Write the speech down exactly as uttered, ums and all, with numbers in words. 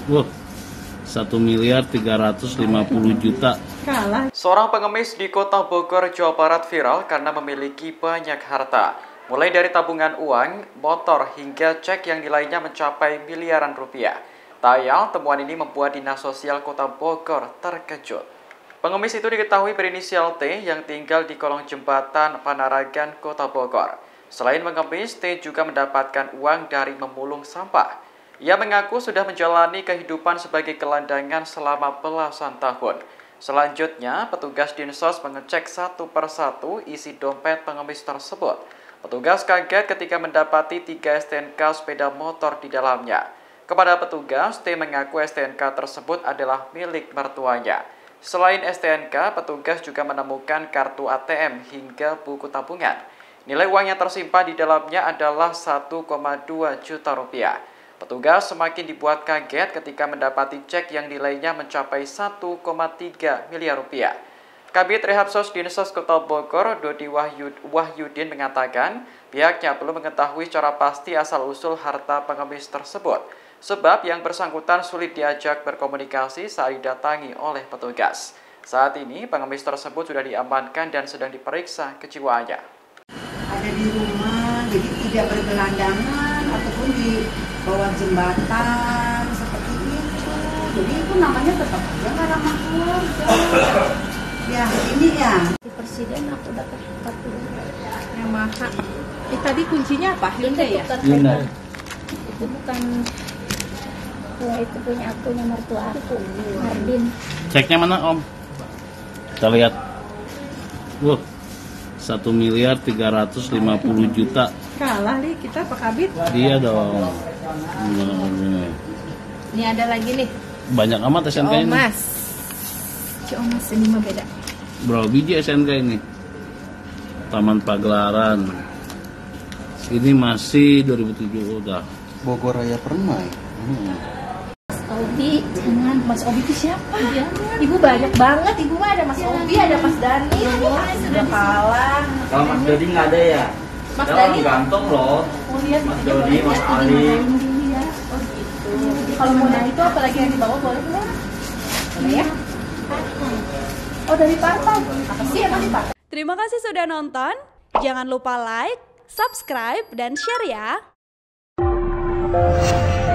Wah, satu miliar tiga ratus lima puluh juta. Kalah. Seorang pengemis di Kota Bogor, Jawa Barat viral karena memiliki banyak harta. Mulai dari tabungan uang, motor, hingga cek yang nilainya mencapai miliaran rupiah. Tayal, temuan ini membuat Dinas Sosial Kota Bogor terkejut. Pengemis itu diketahui berinisial T yang tinggal di kolong jembatan Panaragan, Kota Bogor. Selain mengemis, T juga mendapatkan uang dari memulung sampah. Ia mengaku sudah menjalani kehidupan sebagai gelandangan selama belasan tahun. Selanjutnya, petugas Dinsos mengecek satu persatu isi dompet pengemis tersebut. Petugas kaget ketika mendapati tiga S T N K sepeda motor di dalamnya. Kepada petugas, T mengaku S T N K tersebut adalah milik mertuanya. Selain S T N K, petugas juga menemukan kartu A T M hingga buku tabungan. Nilai uang yang tersimpan di dalamnya adalah satu koma dua juta rupiah. Petugas semakin dibuat kaget ketika mendapati cek yang nilainya mencapai satu koma tiga miliar rupiah. Kabid Rehabsos Dinsos Kota Bogor, Dodi Wahyud, Wahyudin mengatakan pihaknya belum mengetahui secara pasti asal-usul harta pengemis tersebut, sebab yang bersangkutan sulit diajak berkomunikasi saat didatangi oleh petugas. Saat ini pengemis tersebut sudah diamankan dan sedang diperiksa kejiwaannya. Ada di rumah, jadi tidak bergelandangan ataupun di bawah jembatan seperti itu. Jadi itu namanya tetap aja nggak ramah keluarga. Ya ini ya. Di Presiden aku dapat kartu Yamaha. Eh tadi kuncinya apa? Hyundai ya? Hyundai. Itu bukan, ya itu punya akunya mertua aku, Mardin. Ceknya mana Om? Kita lihat. Wah, satu miliar tiga ratus lima puluh juta. Kalah nih kita Pak Kabid. Iya dong. Ini ada lagi nih. Banyak amat S N K ini. Omas. Omas ini mah beda. Berapa biji S N K ini? Taman Pagelaran. Ini masih dua ribu tujuh udah. Bogor Raya Permai. Hmm. Mas Obi, jangan. Mas Obi itu siapa? Ya. Ibu banyak banget. Ibu mah ada Mas Obi, ada Mas Dani. Sudah kalah. Kalau Mas Dodi nggak ada ya? Mas Dia Dani orang ganteng loh. Oh lihat Mas Dodi, Mas Ali. Ya. Oh gitu. Kalau mau naik itu apalagi yang dibawa boleh kan? Boleh ya? Oh dari partai. Apa sih emang di partai? Terima kasih sudah nonton. Jangan lupa like, subscribe, dan share ya.